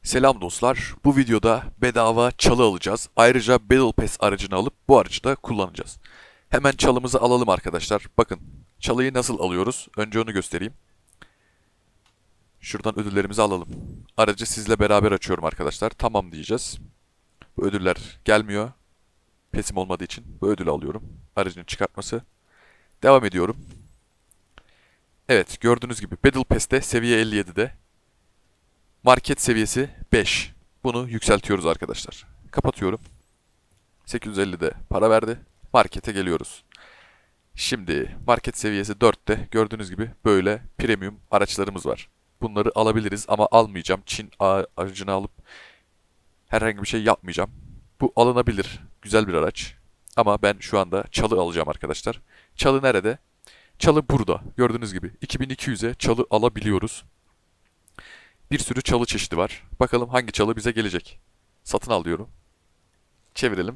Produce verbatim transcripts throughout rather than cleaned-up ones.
Selam dostlar. Bu videoda bedava çalı alacağız. Ayrıca Battle Pass aracını alıp bu aracı da kullanacağız. Hemen çalımızı alalım arkadaşlar. Bakın çalıyı nasıl alıyoruz? Önce onu göstereyim. Şuradan ödüllerimizi alalım. Aracı sizle beraber açıyorum arkadaşlar. Tamam diyeceğiz. Bu ödüller gelmiyor. Pesim olmadığı için bu ödülü alıyorum. Aracın çıkartması. Devam ediyorum. Evet, gördüğünüz gibi Battle Pass'te seviye elli yedide. Market seviyesi beş. Bunu yükseltiyoruz arkadaşlar. Kapatıyorum. sekiz yüz ellide para verdi. Markete geliyoruz. Şimdi market seviyesi dörtte gördüğünüz gibi böyle premium araçlarımız var. Bunları alabiliriz ama almayacağım. Çin aracını alıp herhangi bir şey yapmayacağım. Bu alınabilir. Güzel bir araç. Ama ben şu anda çalı alacağım arkadaşlar. Çalı nerede? Çalı burada. Gördüğünüz gibi iki bin iki yüze çalı alabiliyoruz. Bir sürü çalı çeşidi var. Bakalım hangi çalı bize gelecek. Satın al diyorum. Çevirelim.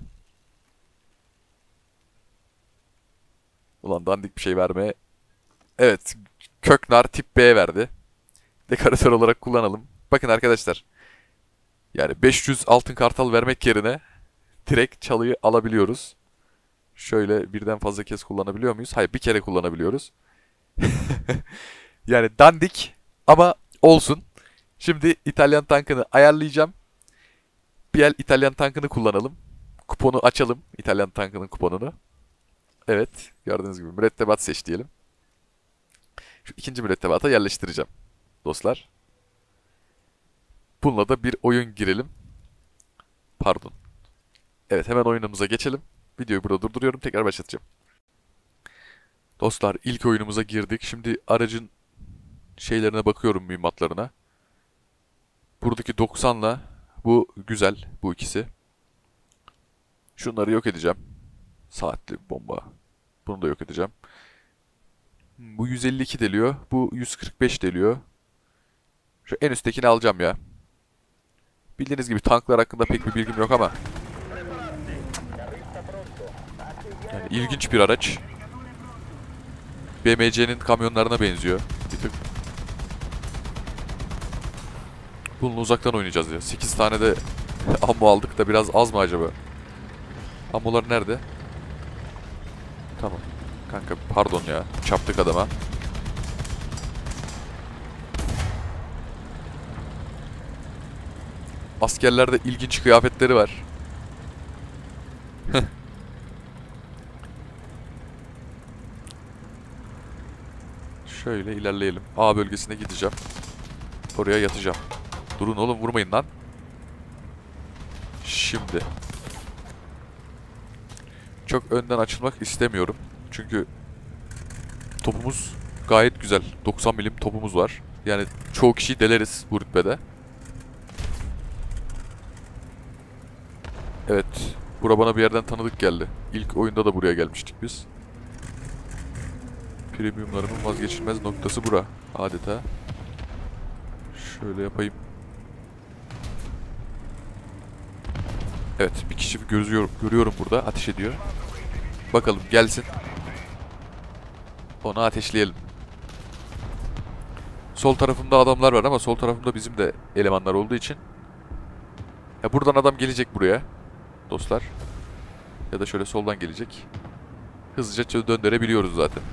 Ulan dandik bir şey vermeye. Evet. Köknar tip B verdi. Dekoratör olarak kullanalım. Bakın arkadaşlar. Yani beş yüz altın kartal vermek yerine direkt çalıyı alabiliyoruz. Şöyle birden fazla kez kullanabiliyor muyuz? Hayır, bir kere kullanabiliyoruz. Yani dandik ama olsun. Şimdi İtalyan tankını ayarlayacağım. Bir el İtalyan tankını kullanalım. Kuponu açalım. İtalyan tankının kuponunu. Evet. Gördüğünüz gibi mürettebat seç diyelim. Şu ikinci mürettebata yerleştireceğim. Dostlar. Bununla da bir oyun girelim. Pardon. Evet, hemen oyunumuza geçelim. Videoyu burada durduruyorum. Tekrar başlatacağım. Dostlar, ilk oyunumuza girdik. Şimdi aracın şeylerine bakıyorum, mühimmatlarına. Buradaki doksanla bu güzel, bu ikisi. Şunları yok edeceğim. Saatli bomba. Bunu da yok edeceğim. Bu yüz elli iki deliyor. Bu yüz kırk beş deliyor. Şu en üsttekini alacağım ya. Bildiğiniz gibi tanklar hakkında pek bir bilgim yok ama. Yani ilginç bir araç. B M C'nin kamyonlarına benziyor bir tık. Bununla uzaktan oynayacağız ya. sekiz tane de ammo aldık da biraz az mı acaba? Ammolar nerede? Tamam. Kanka pardon ya. Çarptık adama. Askerlerde ilginç kıyafetleri var. Şöyle ilerleyelim. A bölgesine gideceğim. Oraya yatacağım. Durun oğlum, vurmayın lan. Şimdi. Çok önden açılmak istemiyorum. Çünkü topumuz gayet güzel. doksan milim topumuz var. Yani çoğu kişiyi deleriz bu rütbede. Evet. Bura bana bir yerden tanıdık geldi. İlk oyunda da buraya gelmiştik biz. Premiumlarımın vazgeçilmez noktası bura. Adeta. Şöyle yapayım. Evet, bir kişi görüyorum, görüyorum burada. Ateş ediyor. Bakalım gelsin. Onu ateşleyelim. Sol tarafımda adamlar var ama sol tarafımda bizim de elemanlar olduğu için. Ya buradan adam gelecek buraya. Dostlar. Ya da şöyle soldan gelecek. Hızlıca döndürebiliyoruz zaten.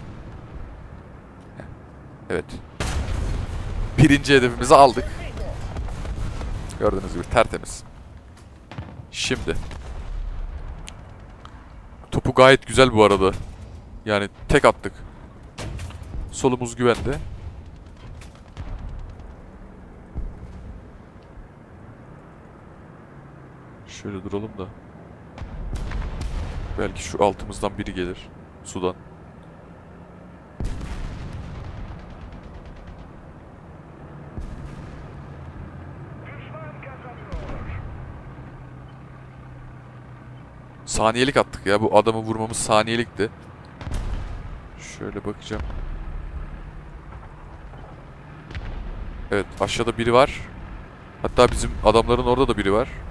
Evet. Birinci hedefimizi aldık. Gördüğünüz gibi tertemiz. Şimdi. Topu gayet güzel bu arada. Yani tek attık. Solumuz güvende. Şöyle duralım da. Belki şu altımızdan biri gelir. Sudan. Saniyelik attık ya. Bu adamı vurmamız saniyelikti. Şöyle bakacağım. Evet, aşağıda biri var. Hatta bizim adamların orada da biri var.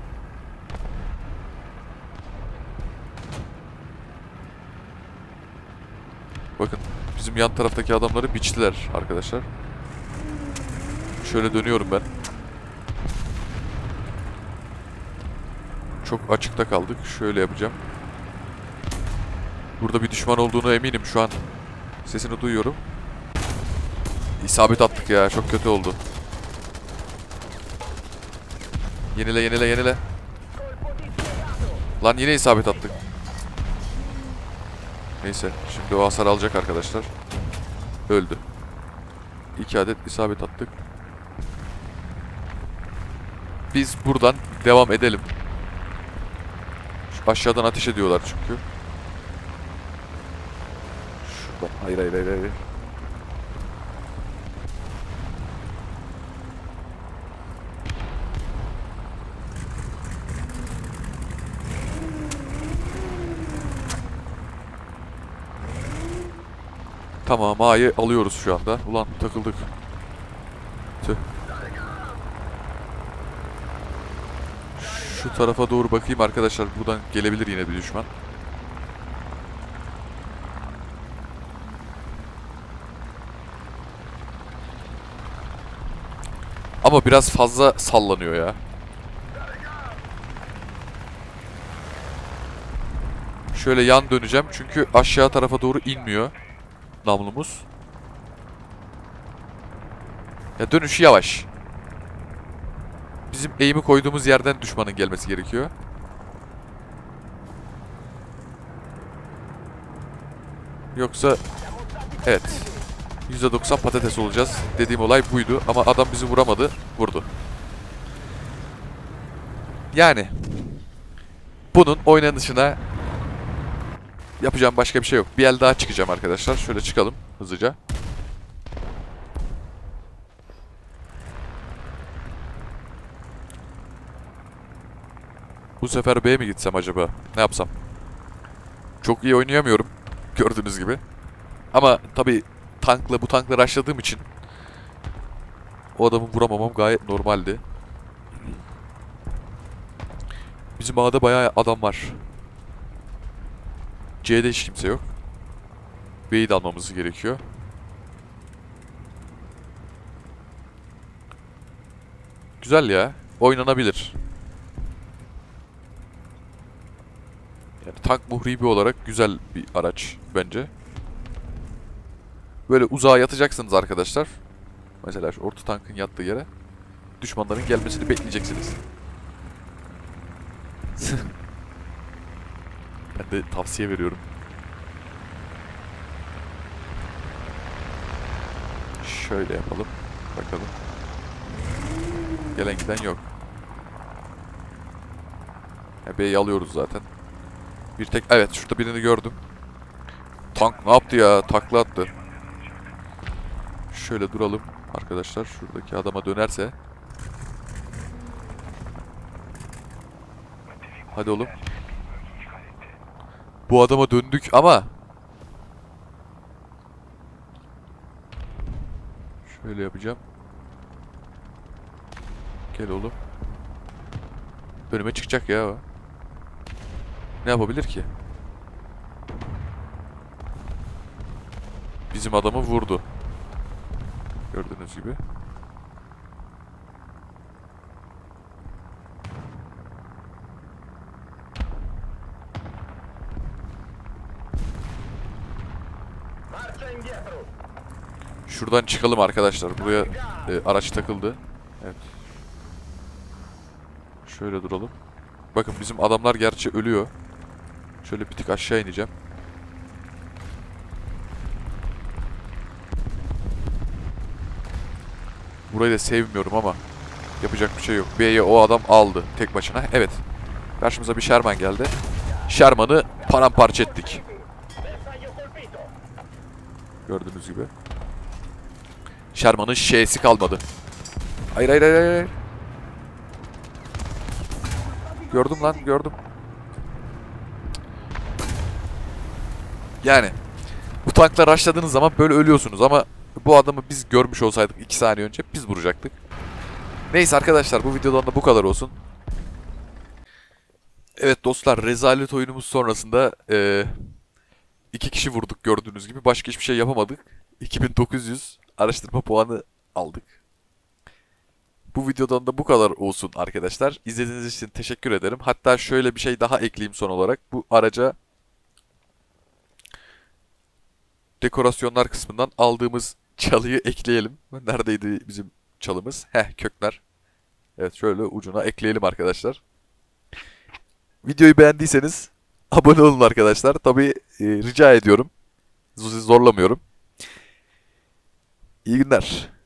Bakın, bizim yan taraftaki adamları biçtiler arkadaşlar. Şöyle dönüyorum ben. Çok açıkta kaldık. Şöyle yapacağım. Burada bir düşman olduğunu eminim. Şu an sesini duyuyorum. İsabet attık ya. Çok kötü oldu. Yenile yenile yenile. Lan yine isabet attık. Neyse. Şimdi o hasar alacak arkadaşlar. Öldü. İki adet isabet attık. Biz buradan devam edelim. Şu aşağıdan ateş ediyorlar çünkü. Şuradan. Hayır hayır hayır hayır. Tamam, A'yı alıyoruz şu anda. Ulan takıldık. Tüh. Şu tarafa doğru bakayım arkadaşlar. Buradan gelebilir yine bir düşman. Ama biraz fazla sallanıyor ya. Şöyle yan döneceğim çünkü aşağı tarafa doğru inmiyor namlumuz. Ya dönüşü yavaş. Bizim eğimi koyduğumuz yerden düşmanın gelmesi gerekiyor. Yoksa evet yüzde doksan patates olacağız. Dediğim olay buydu ama adam bizi vuramadı. Vurdu. Yani bunun oynanışına yapacağım başka bir şey yok. Bir el daha çıkacağım arkadaşlar. Şöyle çıkalım hızlıca. Bu sefer B'ye mi gitsem acaba? Ne yapsam? Çok iyi oynayamıyorum. Gördüğünüz gibi. Ama tabii tankla bu tankla rushladığım için o adamı vuramamam gayet normaldi. Bizim A'da bayağı adam var. C'de hiç kimse yok. B'yi de almamız gerekiyor. Güzel ya. Oynanabilir. Yani tank muhribi olarak güzel bir araç bence. Böyle uzağa yatacaksınız arkadaşlar. Mesela şu orta tankın yattığı yere düşmanların gelmesini bekleyeceksiniz. Ben de tavsiye veriyorum. Şöyle yapalım. Bakalım. Gelen giden yok. Ya B'yi alıyoruz zaten. Bir tek evet şurada birini gördüm. Tank ne yaptı ya? Takla attı. Şöyle duralım arkadaşlar. Şuradaki adama dönerse. Hadi oğlum. Bu adama döndük ama şöyle yapacağım. Gel oğlum. Önüme çıkacak ya. Ne yapabilir ki? Bizim adamı vurdu. Gördüğünüz gibi. Şuradan çıkalım arkadaşlar. Buraya e, araç takıldı. Evet. Şöyle duralım. Bakın bizim adamlar gerçi ölüyor. Şöyle bir tık aşağı ineceğim. Burayı da sevmiyorum ama yapacak bir şey yok. B'ye o adam aldı tek başına. Evet. Karşımıza bir Sherman geldi. Sherman'ı paramparça ettik. Gördüğünüz gibi. Sherman'ın Ş'si kalmadı. Hayır hayır hayır hayır. Gördüm lan gördüm. Yani bu tankla rushladığınız zaman böyle ölüyorsunuz ama bu adamı biz görmüş olsaydık iki saniye önce biz vuracaktık. Neyse arkadaşlar bu videodan da bu kadar olsun. Evet dostlar rezalet oyunumuz sonrasında e, iki kişi vurduk gördüğünüz gibi. Başka hiçbir şey yapamadık. iki bin dokuz yüz araştırma puanı aldık. Bu videodan da bu kadar olsun arkadaşlar. İzlediğiniz için teşekkür ederim. Hatta şöyle bir şey daha ekleyeyim son olarak. Bu araca dekorasyonlar kısmından aldığımız çalıyı ekleyelim. Neredeydi bizim çalımız? Heh, kökler. Evet, şöyle ucuna ekleyelim arkadaşlar. Videoyu beğendiyseniz abone olun arkadaşlar. Tabii e, rica ediyorum. Sizi zorlamıyorum. İyi günler.